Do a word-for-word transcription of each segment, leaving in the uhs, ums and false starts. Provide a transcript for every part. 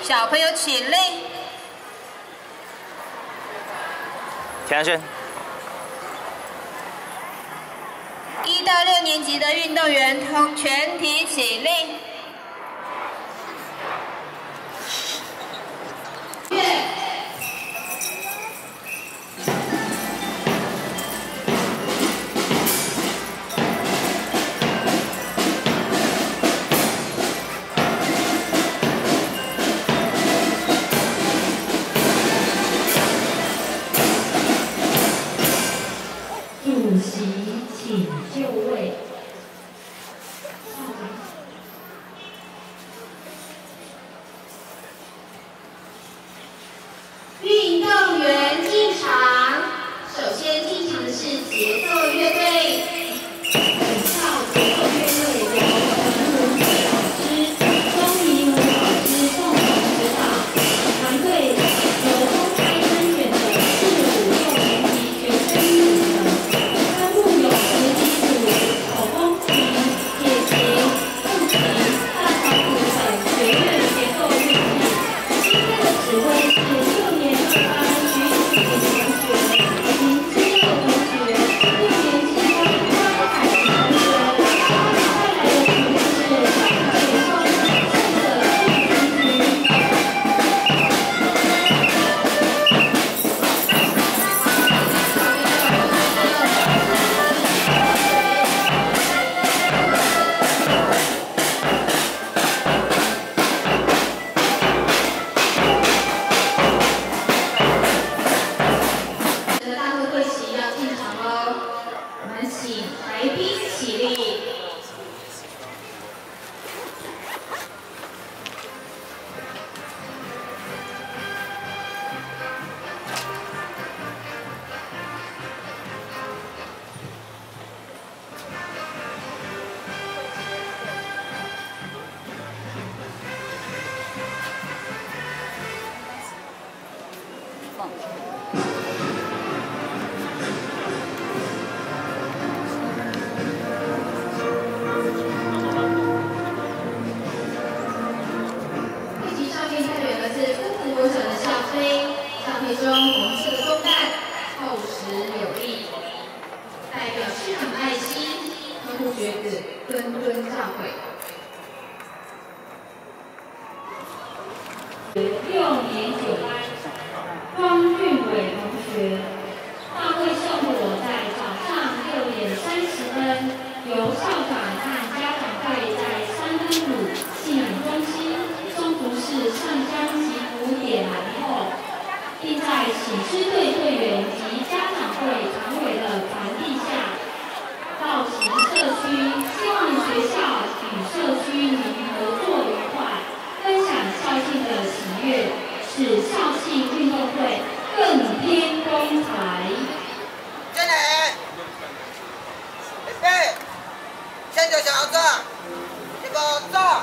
小朋友起立。 田安轩。 一到六年级的运动员同全体起立。月。 主席，请就位。运动员进场，首先进场的是节奏乐队。本校节奏乐队由陈文慧老师、钟怡文老师共同指导，团队由公开甄选的四五六年级学生组成。 分布有实体组、手风琴、铁琴、木琴、大小鼓等学乐节奏乐器。今天的指挥是六年二班徐启明同学、林之佑同学、六年七班张海琪同学。带来的曲目是《雪松圣的进行曲》。 来宾起立。校徽中红色的公蛋，厚实有力，代表市场爱心，呵护学子，谆谆教诲。六年九班庄俊伟同学，大会效果在早上六点三十分，由校长和家长会在三分谷信仰中心松福市上江祈福点燃后。 并在喜狮队队员及家长会常委的传递下，到行社区，希望学校与社区能合作愉快，分享校庆的喜悦，使校庆运动会更添光彩。 进来，预备，先就想要做，一个做。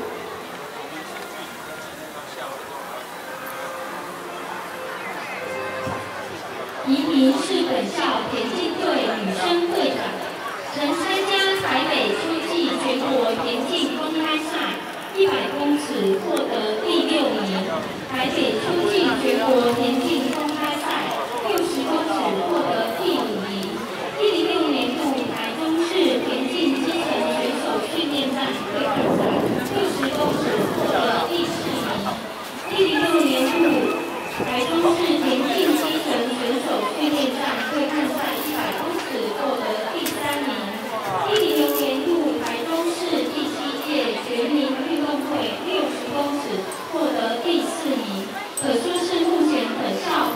宜名是本校田径队女生队长，曾参加台北秋季全国田径公开赛一百公尺获得第六名，台北秋季全国田径公开赛六十公尺获得第五名。一零六年度台中市田径基层选手训练站对抗赛六十公尺获得第四名。一零六年度 台中市田径基层选手训练站对抗赛一百公尺获得第三名。一零六年度台中市第七届全民运动会六十公尺获得第四名，可说是目前本校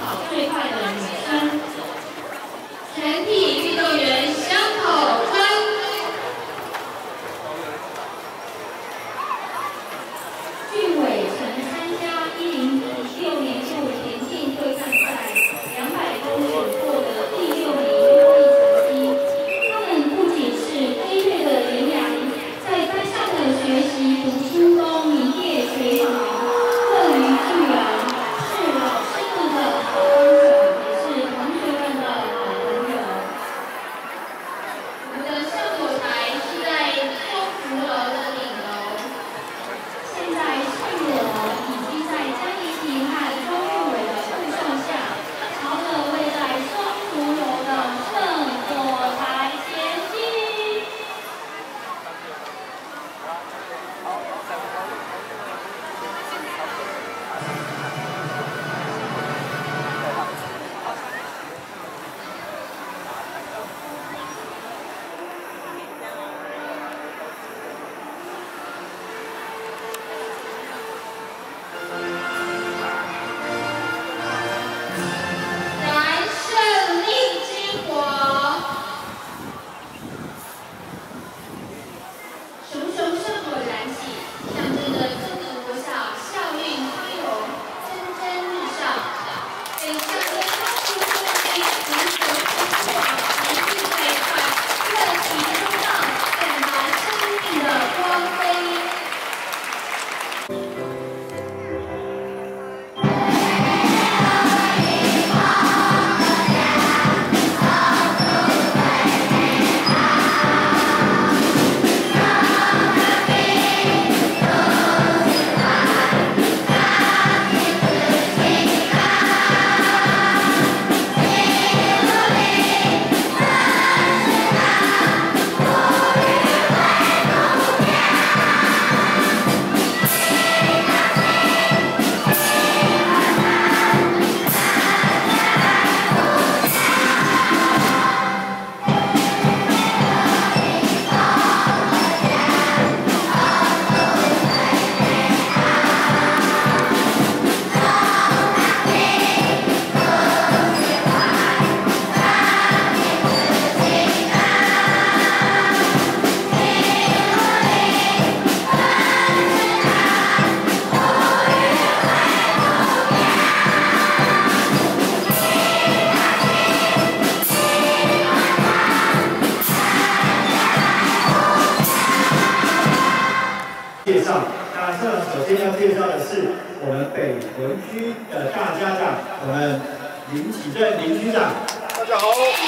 区的大家长，我们林启正林区长。 大家好。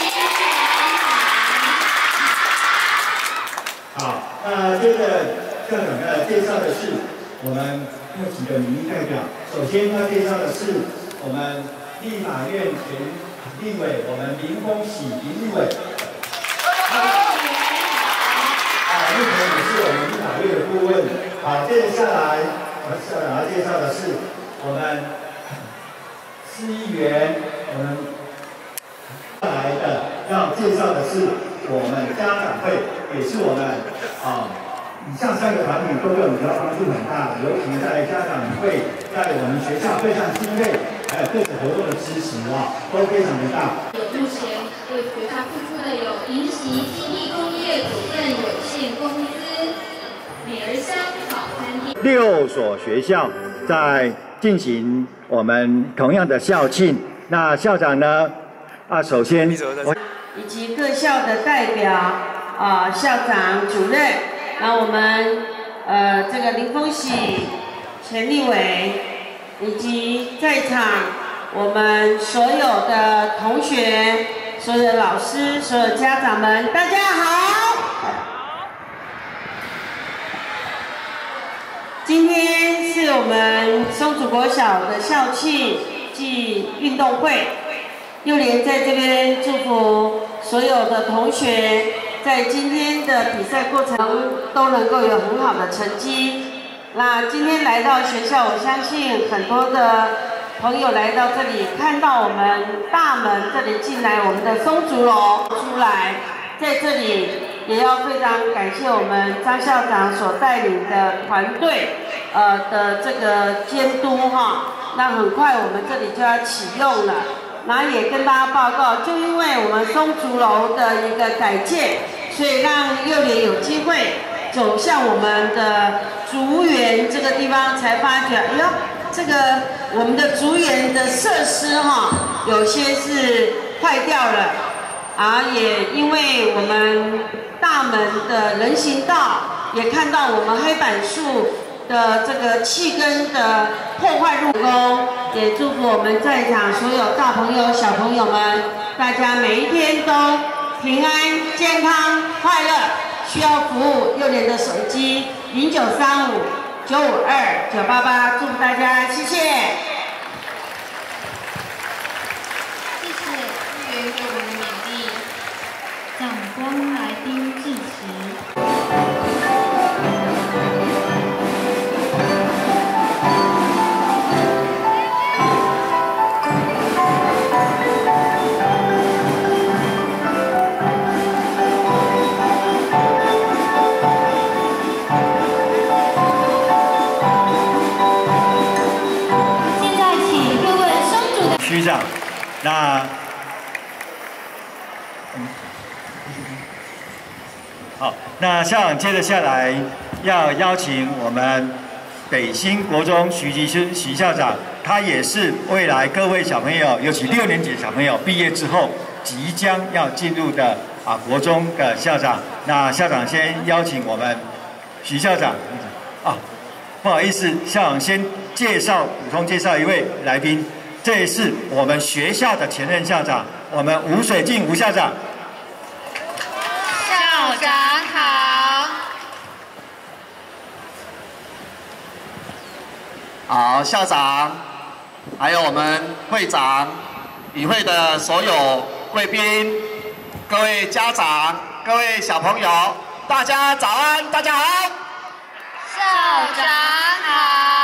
好，那接着校长要介绍的是我们有几个民意代表。首先要介绍的是我们立法院前立委，我们林丰喜林立委。啊，目前也是我们立法院的顾问。好，接着下来，我校长要介绍的是我们市议员，我们下来的要介绍的是我们家长会，也是我们啊。以上三个团体都对我们学校帮助很大，尤其在家长会，在我们学校对上经费，还有各种活动的支持啊，都非常的大。 目前为学校付出的有银禧记忆工业股份有限公司、美而香早餐店六所学校在进行我们同样的校庆。那校长呢？啊，首先我以及各校的代表啊、呃，校长、主任。那我们呃这个林丰喜前立委以及在场我们所有的同学、所有的老师、所有家长们，大家好！今天是我们松竹国小的校庆暨运动会，幼联在这边祝福所有的同学。在今天的比赛过程都能够有很好的成绩。那今天来到学校，我相信很多的朋友来到这里，看到我们大门这里进来，我们的松竹楼出来，在这里也要非常感谢我们张校长所带领的团队，呃的这个监督哈。那很快我们这里就要启用了。然后也跟大家报告，就因为我们松竹楼的一个改建，所以让幼联有机会走向我们的竹园这个地方，才发觉，哎呦，这个我们的竹园的设施哈，有些是坏掉了，啊，也因为我们大门的人行道，也看到我们黑板树的这个气根的破坏入工，也祝福我们在场所有大朋友、小朋友们，大家每一天都平安、健康、快乐。需要服务幼联的手机零九三五九五二九八八，祝福大家，谢谢。 谢谢议员给我们的勉励，长官来宾致辞。 区长，那，嗯，好，那校长接着下来要邀请我们北新国中徐吉勋徐校长，他也是未来各位小朋友，尤其六年级的小朋友毕业之后即将要进入的啊国中的校长。那校长先邀请我们徐校长啊，不好意思，校长先介绍补充介绍一位来宾。这也是我们学校的前任校长，我们吴水静吴校长。 校长好。 好，校长，还有我们会长、与会的所有贵宾、各位家长、各位小朋友，大家早安，大家好。 校长好。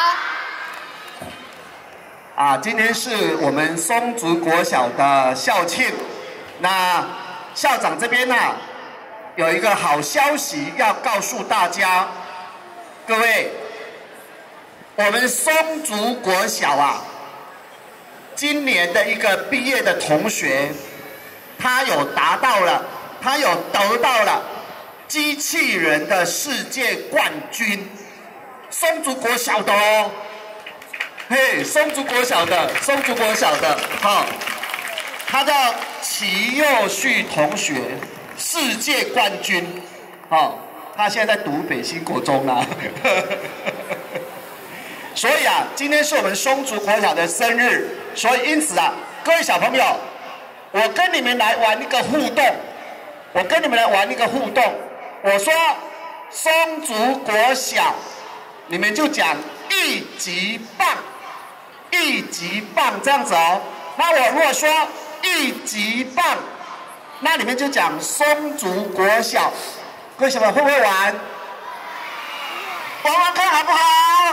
啊，今天是我们松竹国小的校庆，那校长这边呢、啊、有一个好消息要告诉大家，各位，我们松竹国小啊，今年的一个毕业的同学，他有达到了，他有得到了机器人的世界冠军，松竹国小的哦。嘿，松竹国小的，松竹国小的，好、哦，他叫齐佑旭同学，世界冠军，好、哦，他现在在读北新国中啦、啊。 所以啊，今天是我们松竹国小的生日，所以因此啊，各位小朋友，我跟你们来玩一个互动，我跟你们来玩一个互动。我说松竹国小，你们就讲一级棒，一级棒这样子哦。那我如果说一级棒，那你们就讲松竹国小。各位小朋友会不会玩？玩玩看好不好？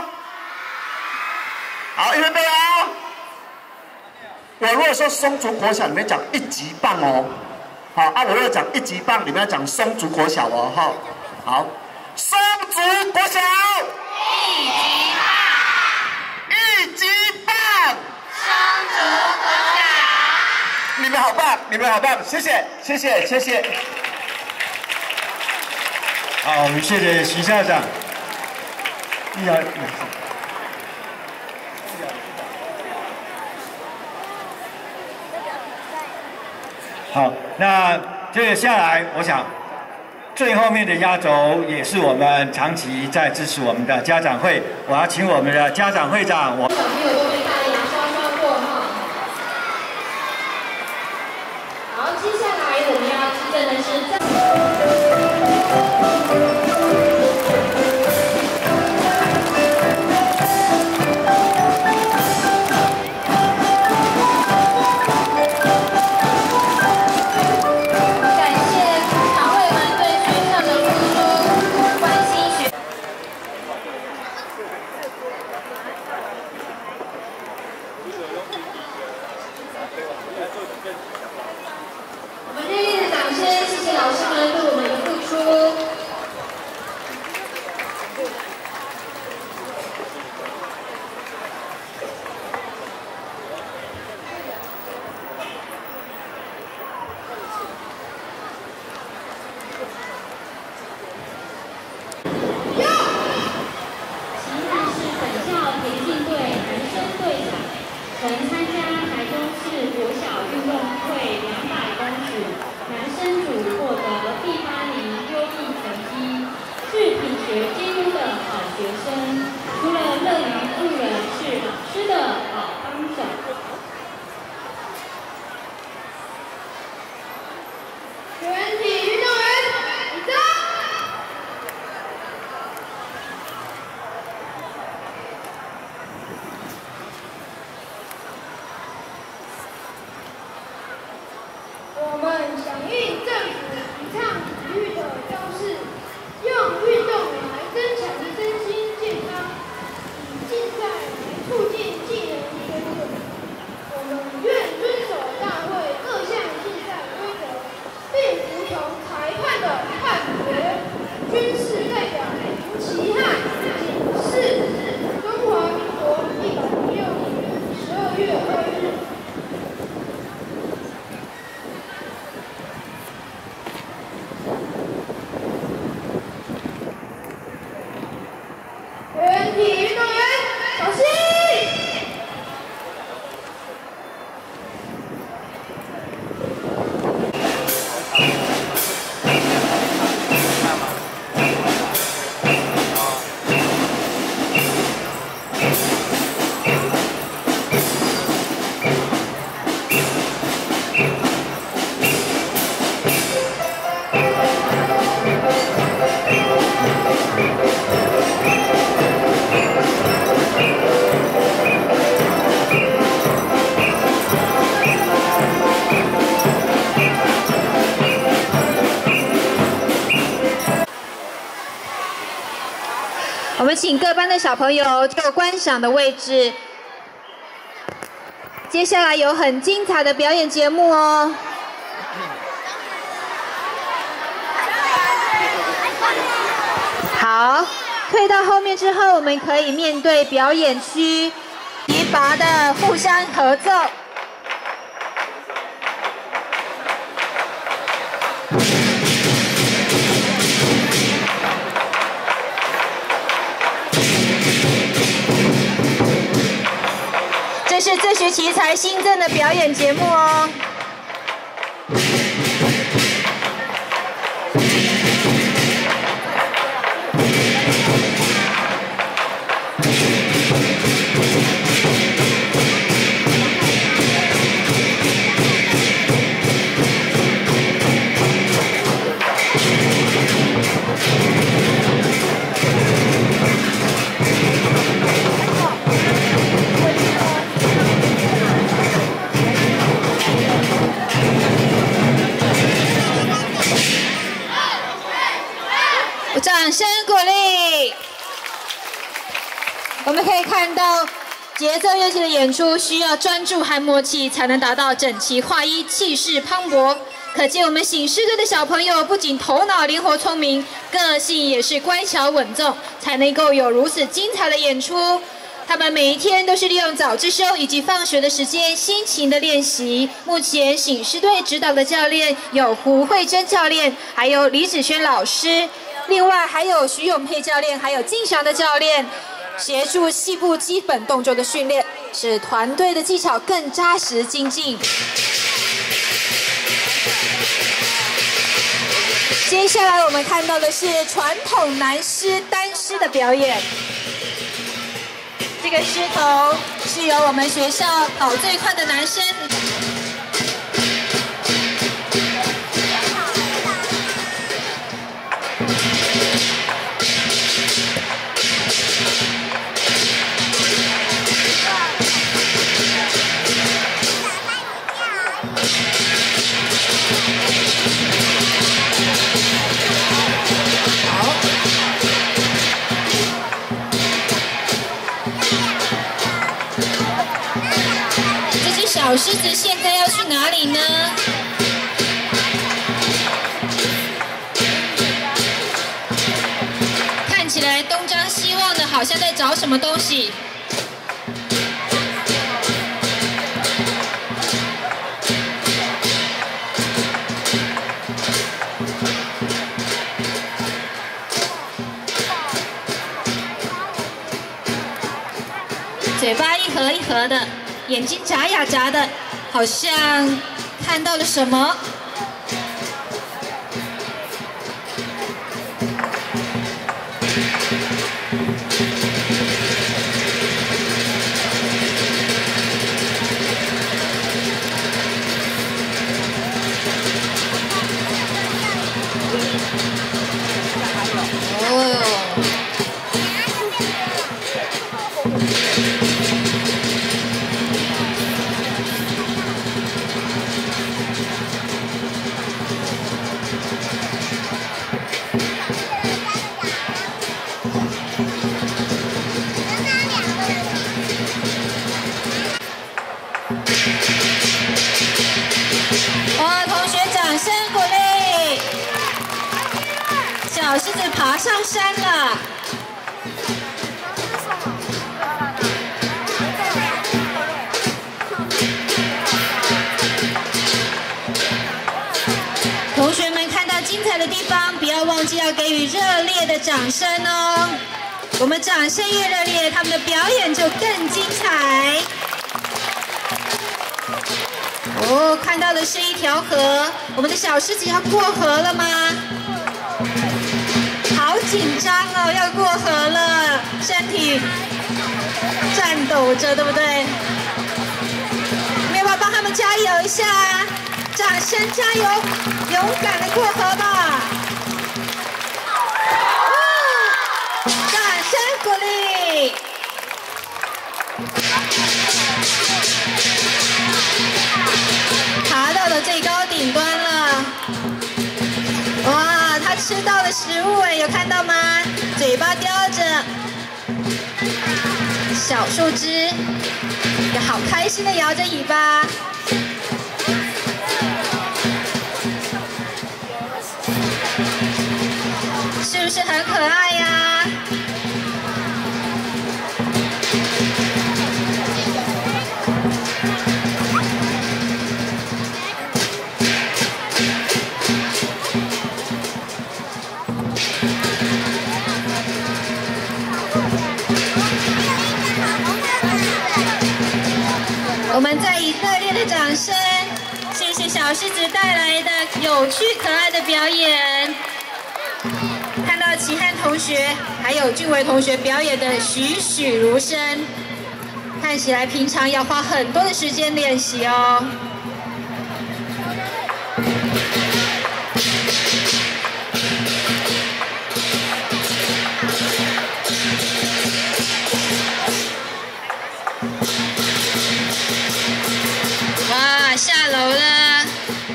好，预备哦。我如果说松竹国小，你们讲一级棒哦。好啊，我如果讲一级棒，你们要讲松竹国小哦。哈，好，松竹国小。 一级棒， 一级棒， 松竹国小。 你们好棒，你们好棒，谢谢，谢谢，谢谢。 好，我们谢谢徐校长。一摇。好，那接着下来，我想最后面的压轴也是我们长期在支持我们的家长会，我要请我们的家长会长，我小朋友都被大牙刷刷过哈。好，接下来我们要致赠的是在。我们热烈的掌声，谢谢老师们对我们的付出。 其次是本校田径队男生队长，曾参加台中市国小运动会两百公尺男生组获得第八名优异成绩，是品学兼优的好学生。除了乐于助人，是老师的好帮手。 全体运动员，起立！我们响应政府提倡体育的标示，用运动来增强身心健康，以竞赛来促进技能学习。我们愿遵守大会各项竞赛规则，并服从裁判的判决。军事代表吴其汉，警示中华民国一百零六年十二月二日。全体运动员，小心！ 我们请各班的小朋友就观赏的位置。接下来有很精彩的表演节目哦。好，退到后面之后，我们可以面对表演区，提拔的互相合奏。这是这学期才新增的表演节目哦。 们可以看到，节奏乐器的演出需要专注和默契，才能达到整齐划一、气势磅礴。可见我们醒狮队的小朋友不仅头脑灵活聪明，个性也是乖巧稳重，才能够有如此精彩的演出。他们每一天都是利用早自修以及放学的时间辛勤的练习。目前醒狮队指导的教练有胡慧珍教练，还有李子轩老师，另外还有徐永佩教练，还有静祥的教练，协助细部基本动作的训练，使团队的技巧更扎实精进。接下来我们看到的是传统男狮单狮的表演。这个狮头是由我们学校跑最快的男生。小狮子现在要去哪里呢？看起来东张西望的，好像在找什么东西。嘴巴一合一合的。眼睛眨呀眨的，好像看到了什么。小狮子爬上山了，同学们看到精彩的地方，不要忘记要给予热烈的掌声哦。我们掌声越热烈，他们的表演就更精彩。哦，看到的是一条河，我们的小狮子要过河了吗？好紧张哦，要过河了，身体颤抖着，对不对？没有办法帮他们加油一下，掌声加油，勇敢的过河吧！掌声鼓励。爬到了最高顶端了，哇！他吃到了食物哎，有看到吗？嘴巴叼着小树枝，也好开心的摇着尾巴。是不是很可爱呀？我们再以热烈的掌声，谢谢小狮子带来的有趣可爱的表演。看到齐汉同学还有俊伟同学表演的栩栩如生，看起来平常要花很多的时间练习哦。哇，下楼了，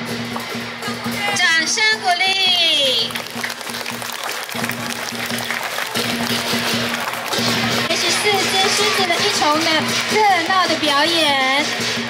掌声鼓励。这是四只重的热闹的表演。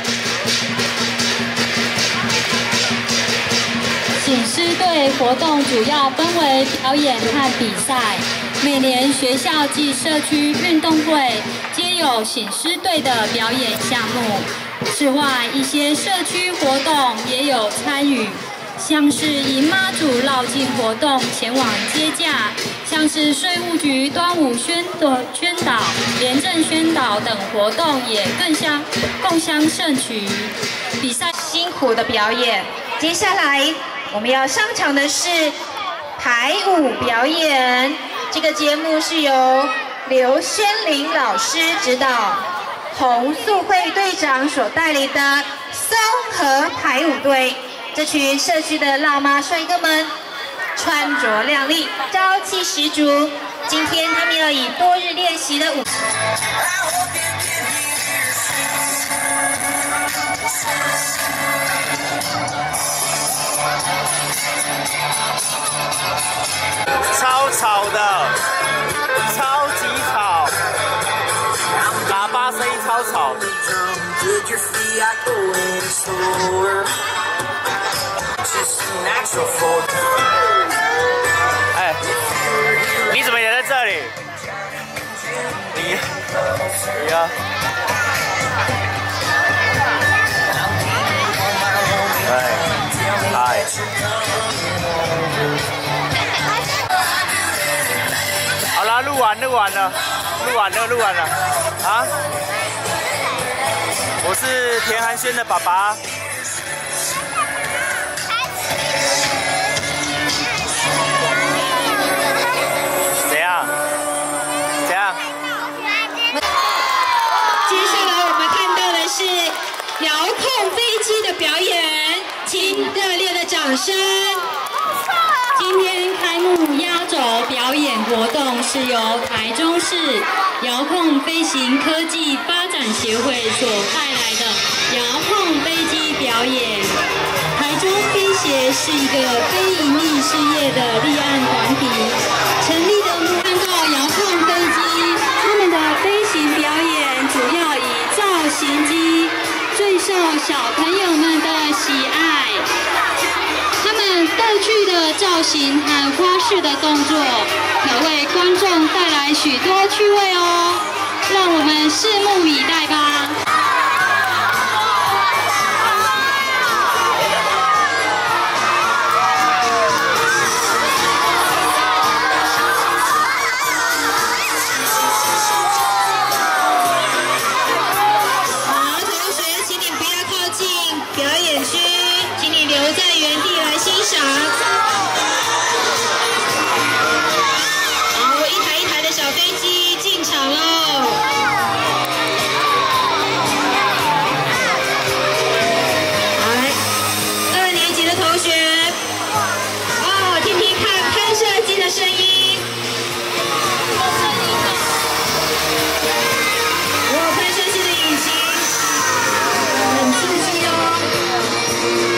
醒狮队活动主要分为表演和比赛。每年学校及社区运动会皆有醒狮队的表演项目。此外，一些社区活动也有参与，像是以妈祖绕境活动前往接驾，像是税务局端午宣导、宣导、廉政宣导等活动也更相共襄盛举。 比赛辛苦的表演，接下来我们要上场的是排舞表演。这个节目是由刘宣玲老师指导，红素会队长所带领的松和排舞队。这群社区的辣妈帅哥们，穿着靓丽，朝气十足。今天他们要以多日练习的舞。 超吵的，超级吵，喇叭声音超吵。哎，你怎么也在这里？你，你呀？哎，嗨。好啦，录完，录完了，录完了，录完了，啊！我是田寒轩的爸爸。怎样？怎样？ 接下来我们看到的是遥控飞机的表演，请热烈的掌声。 今天开幕压轴表演活动是由台中市遥控飞行科技发展协会所派来的遥控飞机表演。台中飞协是一个非营利事业的立案团体，成立的目看到遥控飞机，他们的飞行表演主要以造型机，最受小朋友们的喜爱。他们逗趣的造型和花式的动作，可为观众带来许多趣味哦。让我们拭目以待吧。 好，同学，请你不要靠近表演区，请你留在原地来欣赏。好，一台一台的小飞机进场喽。来，二年级的同学，哦，听听看喷射机的声音。哦，喷射机的引擎，很刺激哦。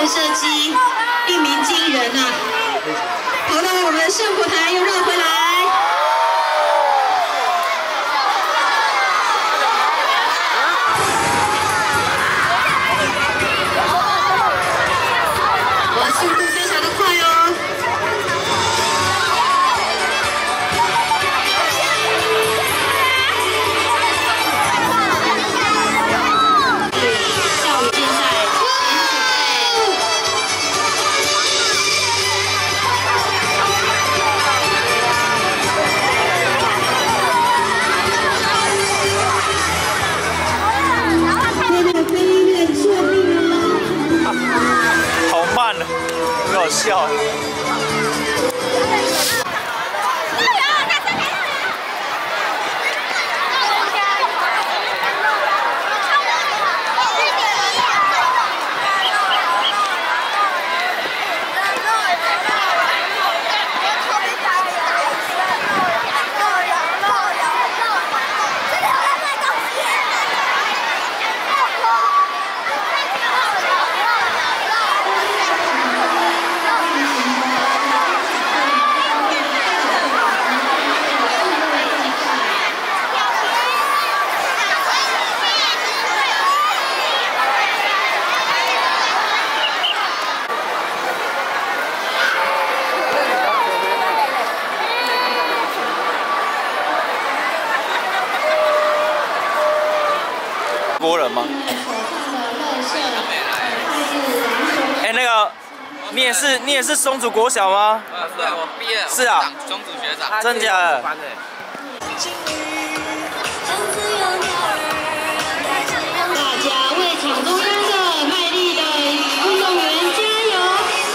射击，一鸣惊人啊！跑到我们圣火台又绕回来。 速度非常的快哦！校伍竞赛，那个飞跃确定哦！ 好慢啊！ 好笑。国人吗？哎，那个，你也是你也是松竹国小吗？ 啊，是啊，我毕业了。 是啊， 松竹学长。 真假的？ 大家为场中央的卖力的运动员加油！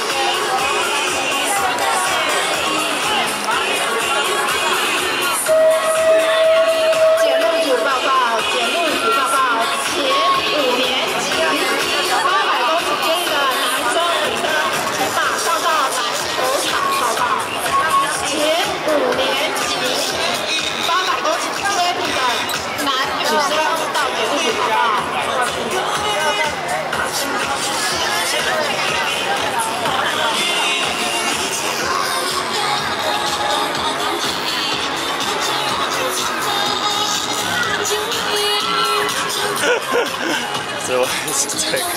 所以我还是这个。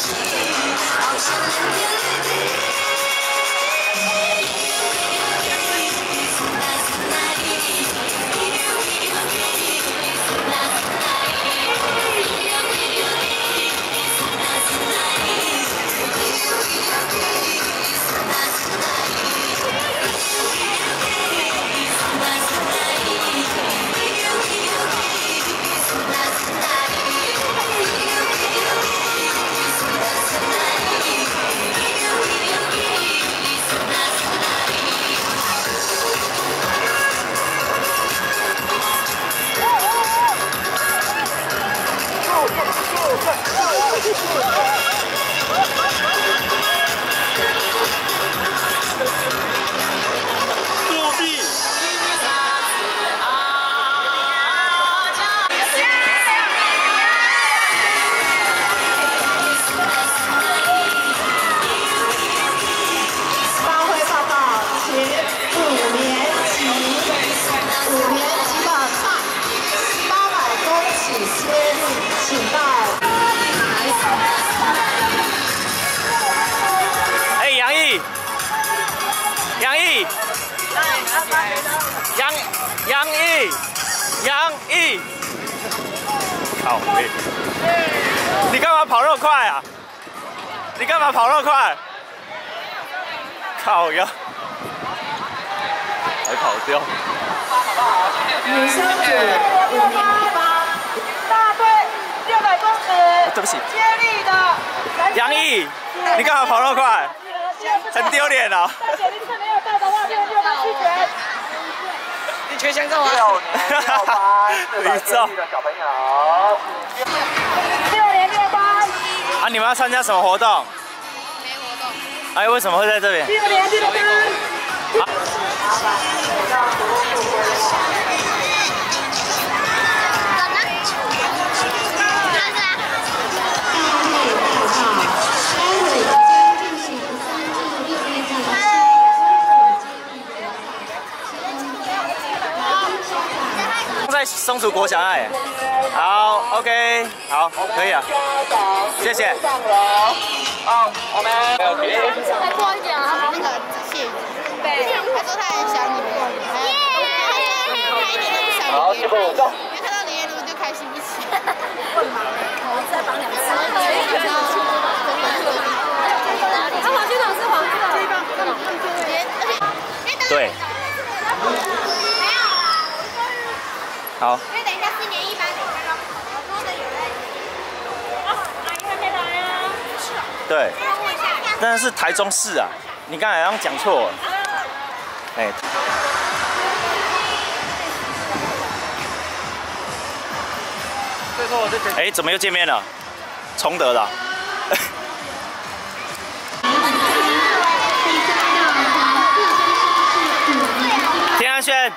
杨杨毅，杨毅，好嘞！你干嘛跑那么快啊？你干嘛跑那么快？靠呀！还跑掉。 女生组五零八，大队六百公尺， 对不起， 接力的杨毅，你干嘛跑那么快？很丢脸啊！ 大姐，你是没有带的话，就六分弃权。 你缺相照啊！ 六年六班四百接力的小朋友， 六年六班。 啊，你们要参加什么活动？ 没活动。 哎，为什么会在这边？ 六年六班。 待会即将进行在松竹国小哎。好 ，OK， 好，可以了，谢谢。好，我们 OK。 再过一点啊，那个谢谢。对，他说他很想你们，还有他一点都不想你们，因为看到林彦如就开心一起。再绑两次。他黄金筒是黄色。 对。好。 因为等一下四年一班，等一下好多的有人。啊，阿姨还没来啊？是啊。 对。但是台中市啊，你刚才好像讲错了。哎。哎，怎么又见面了？崇德的、啊。田安轩。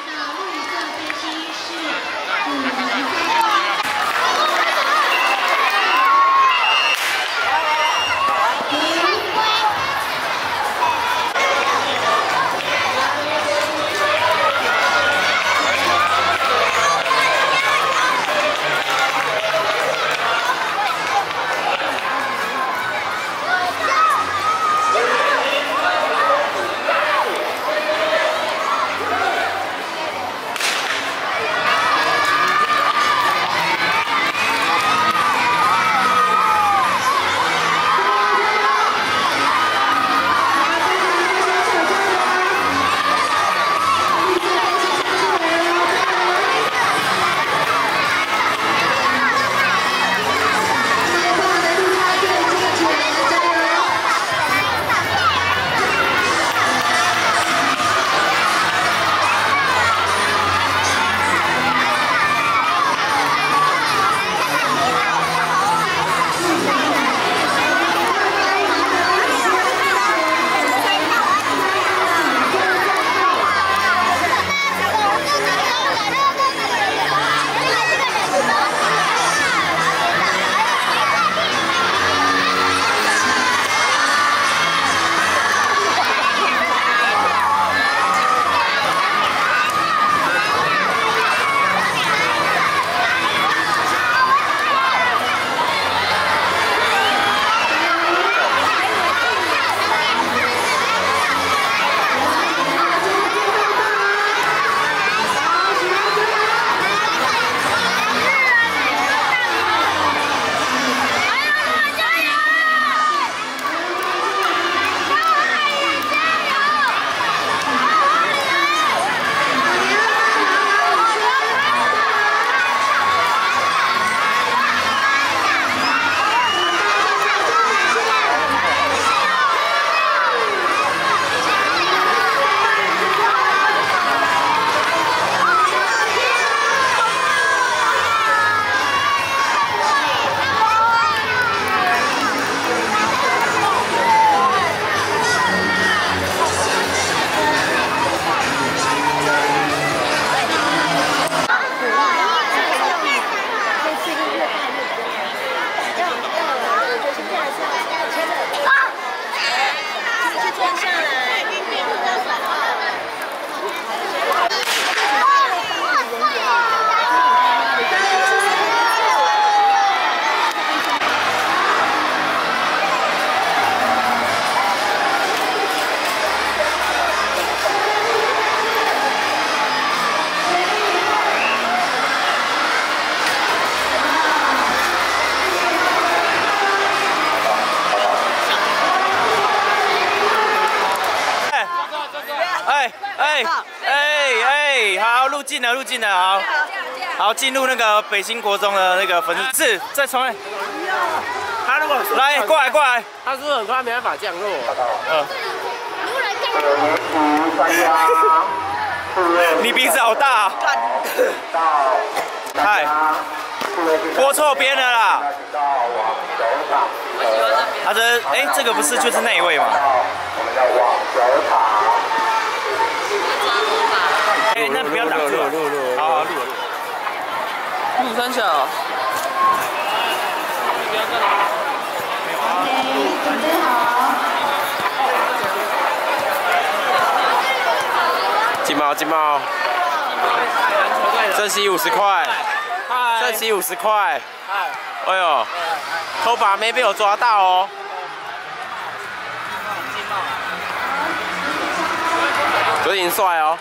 进了，入境了，好，好进入那个北新国中的那个粉丝，是再重来。他如果来过来过来， 他是不是很快没办法降落？ 嗯。你鼻子好大、啊。嗨，播错边了啦。他这哎，这个不是就是那一位吗？哎，那不要挡住，录录，好好录录。录三小。不要这里。 准备好。 金毛，金毛。 正西五十块，正西五十块。哎呦，头发没被我抓到哦。有点帅哦。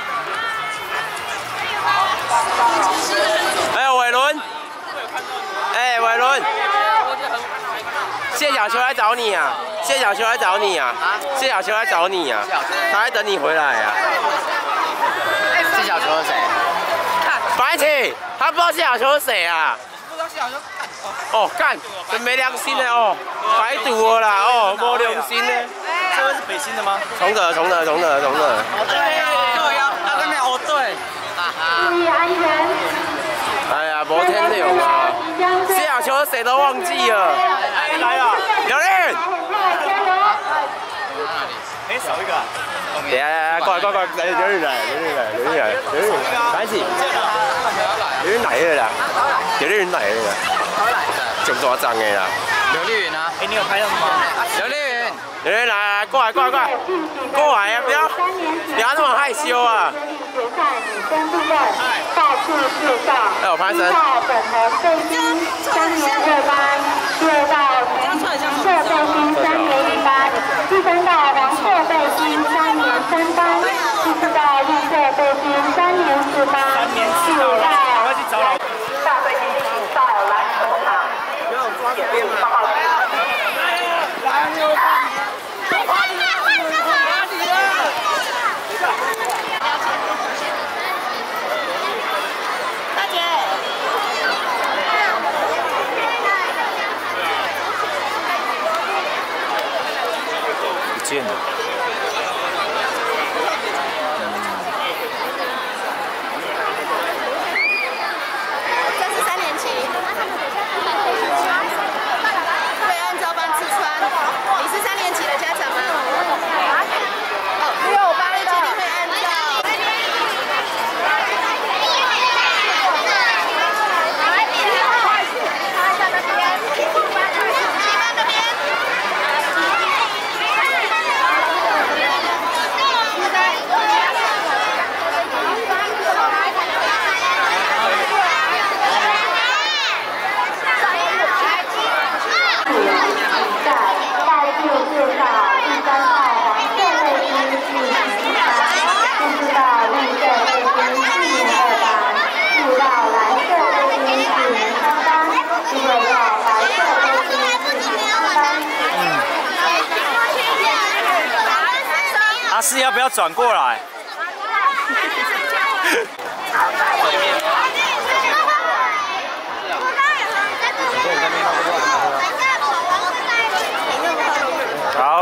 哎呦，伟伦。哎，伟伦。谢小球来找你啊！谢小球来找你啊！谢小球来找你啊！他在等你回来啊！ 谢小球是谁？ 白起，他不知道谢小球是谁啊？ 不知道谢小球。 哦，干，真没良心的哦，白赌了啦，哦，没良心的。 这位是北新的吗？ 重德，重德，重德，重德。 对对呀，他跟你哦对。 注意安全。 哎呀，摩天流啊！谢小球谁都忘记了。 哎，来了， 刘练。 哎，少一个。 等下，过来，过来，来，刘练来，刘练来，刘练来，刘练，白起。刘练来了啦，劉練來了啦，咁多張嘅啦。 劉麗雲啊， 哎，你有拍到嗎？ 劉麗雲，劉麗來，過來，過來，過來，過來啊！不要，不要那麼害羞啊！哎，我拍身。 本和背心三年二班，第二道黄色背心三年一班，第三道黄色背心三年三班，第四道绿色背心三年四班，第五道蓝大背心到篮球场，前面八号来牛排。 不见了。 这是三年级，会按照班次穿。你是三年级的家长吗？哦，六班的决定会按照。 阿四要不要转过来？好。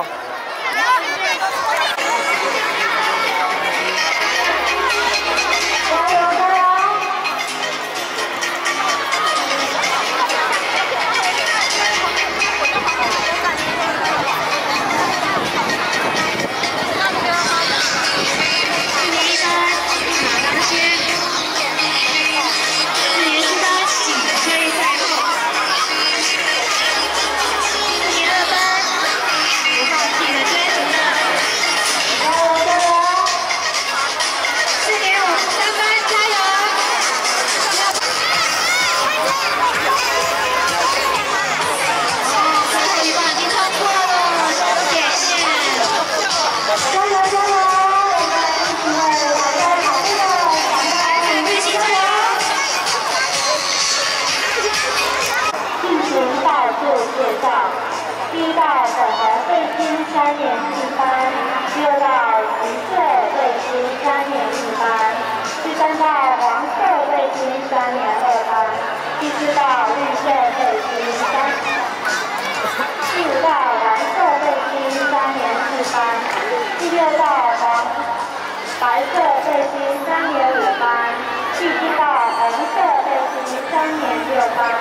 第一道粉红背心三年四班，第二道橘色背心三年一班，第三道黄色背心三年二班，第四道绿色背心三，第五道蓝色背心三年四班，第六道黄白色背心三年五班，第七道红色背心三年六班。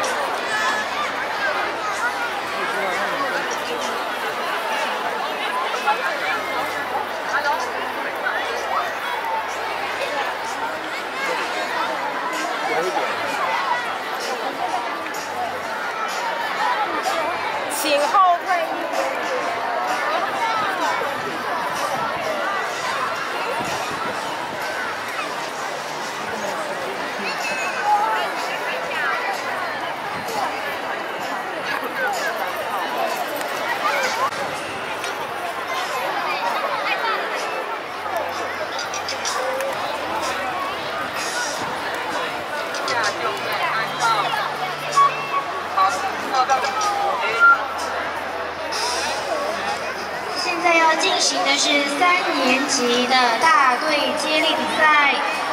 请后退一点。 现在要进行的是三年级的大队接力比赛。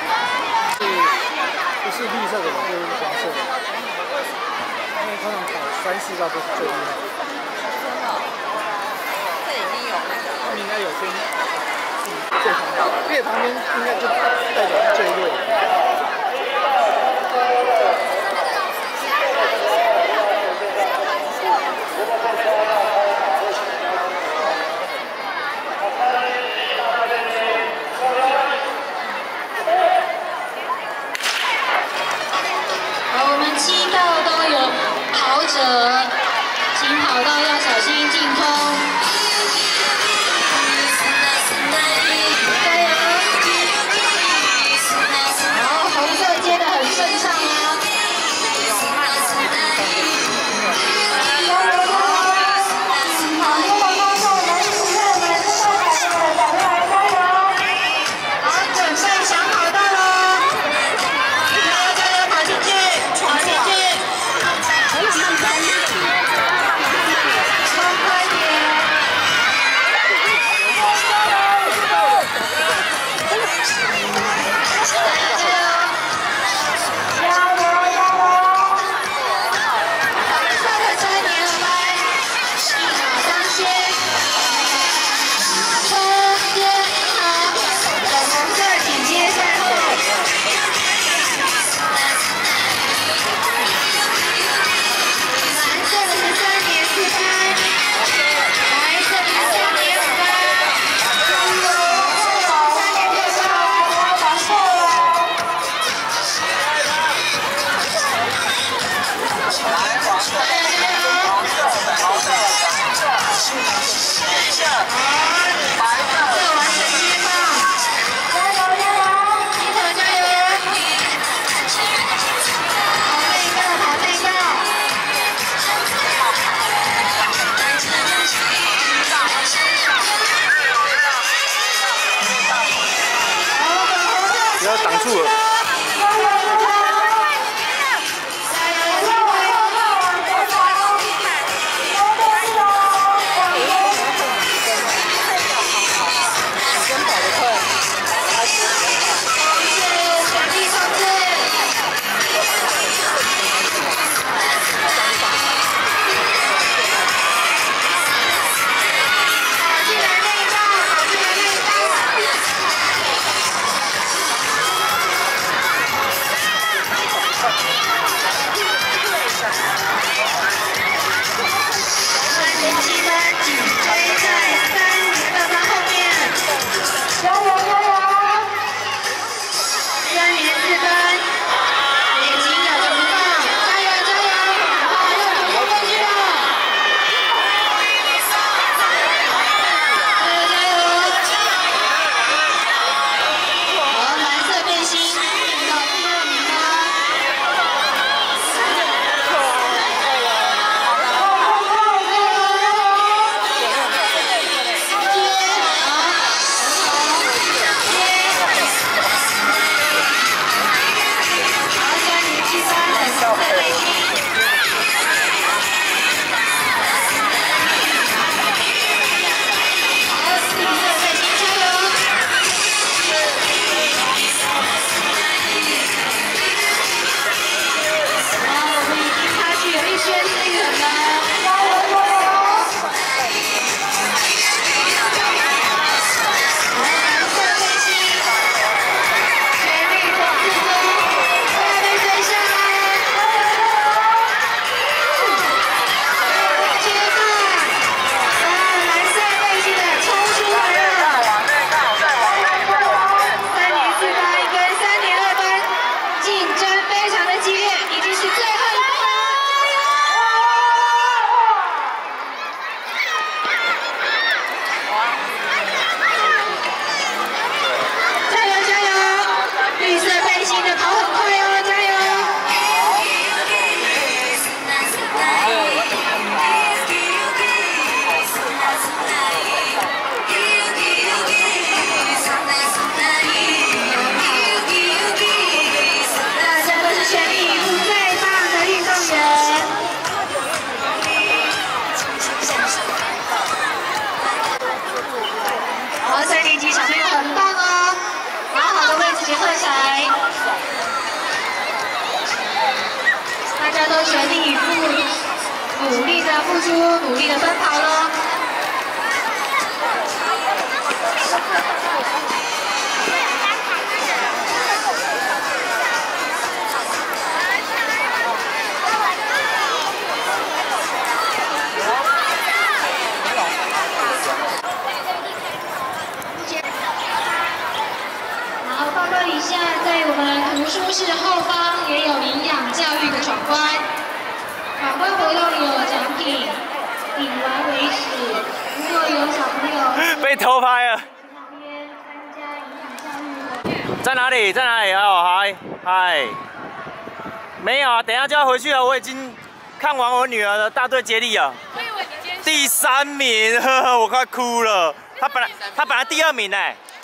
不是绿色的，就是黄色的。因为通常考三四道都是最厉害。真的？这已经有那个。他们应该有先最旁边，越旁边应该就代表最弱。 我们七道都有跑者，请跑道要小心进空。加油！好，红色接得很顺畅哦。好，准备想跑道喽！加油，跑进去！跑进去！冲快点！加油！加油！加油！快快点，我们一马当先，冲先好，粉红色紧接在后。蓝色的是三点四分，白色的是三点五分，三点六分，不要防错了。这完成接棒，加油加油，一头加油！跑这一个，跑这一个。 不要挡住了。 家都全力以赴，努力的付出，努力的奔跑喽。 好，报告一下，在我们图书室后方也有营养教育的闯关，闯关活动有奖品，顶完为止。如果有小朋友被偷拍了。 在哪里？在哪里？哦，嗨嗨，没有啊，等一下就要回去了。我已经看完我女儿的大队接力了，第三名，呵呵，我快哭了。她本来她本来第二名呢。